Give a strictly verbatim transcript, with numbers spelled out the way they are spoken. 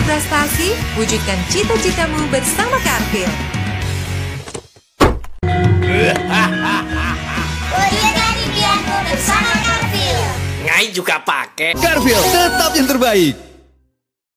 berprestasi, wujudkan cita-citamu bersama Carfil. Wujudkan impianmu bersama Carfil. Ngai juga pakai. Carfil, tetap yang terbaik.